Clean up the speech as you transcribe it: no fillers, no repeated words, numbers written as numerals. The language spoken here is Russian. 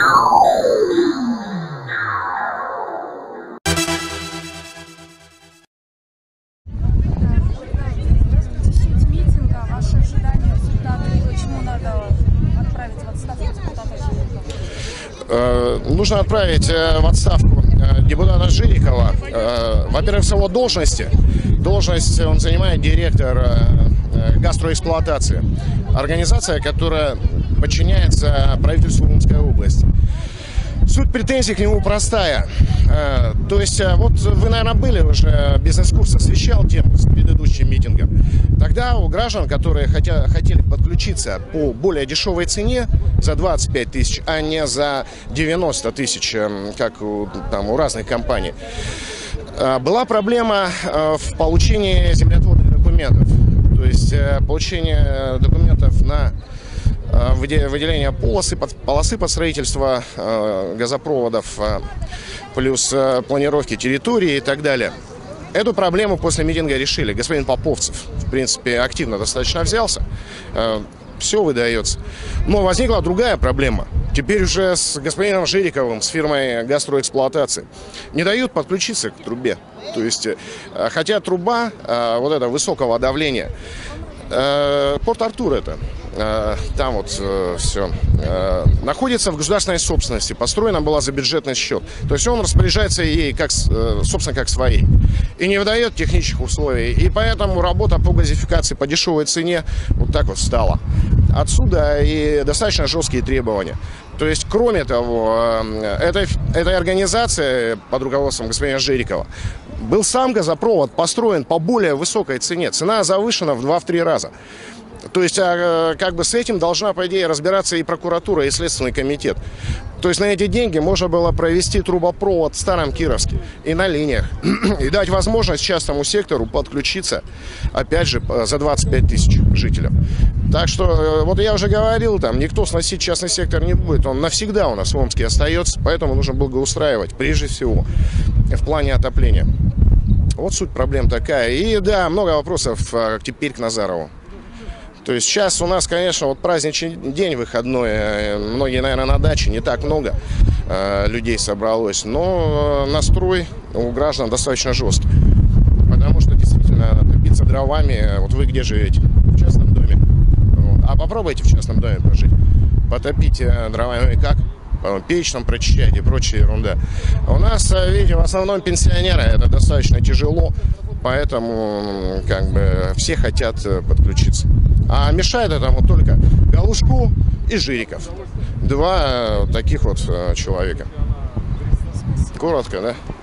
Нужно отправить в отставку депутата Жирикова. Во-первых, с его должности. Должность он занимает директор гастроэксплуатации. Организация, которая подчиняется правительству Омской области. Суть претензий к нему простая. То есть, вот вы, наверное, были уже, бизнес-курс освещал тему с предыдущим митингом. Тогда у граждан, которые хотели подключиться по более дешевой цене за 25 тысяч, а не за 90 тысяч, как у разных компаний, была проблема в получении землетворных документов. То есть, получение документов на выделение полосы под строительство газопроводов, плюс планировки территории и так далее. Эту проблему после митинга решили. Господин Поповцев, в принципе, активно достаточно взялся. Все выдается. Но возникла другая проблема. Теперь уже с господином Жириковым, с фирмой гастроэксплуатации, не дают подключиться к трубе. То есть, хотя труба вот это высокого давления, Порт-Артур это, там вот все, находится в государственной собственности, построена была за бюджетный счет. То есть он распоряжается ей, собственно, как своей. И не выдает технических условий. И поэтому работа по газификации по дешевой цене вот так вот стала. Отсюда и достаточно жесткие требования. То есть, кроме того, этой организации под руководством господина Жирикова был сам газопровод построен по более высокой цене. Цена завышена в 2-3 раза. То есть, как бы с этим должна, по идее, разбираться и прокуратура, и Следственный комитет. То есть, на эти деньги можно было провести трубопровод в Старом Кировске и на линиях. И дать возможность частному сектору подключиться, опять же, за 25 тысяч жителям. Так что, вот я уже говорил, там никто сносить частный сектор не будет. Он навсегда у нас в Омске остается, поэтому нужно благоустраивать, прежде всего, в плане отопления. Вот суть проблем такая. И да, много вопросов теперь к Назарову. То есть сейчас у нас, конечно, вот праздничный день выходной, многие, наверное, на даче, не так много людей собралось, но настрой у граждан достаточно жесткий. Потому что действительно топиться дровами, вот вы где живете? В частном доме. Вот. А попробуйте в частном доме пожить. Потопите дровами как? Печь там прочищать и прочая ерунда. У нас, видите, в основном пенсионеры, это достаточно тяжело, поэтому как бы все хотят подключиться. А мешает этому только Галушко и Жириков. Два таких вот человека. Коротко, да?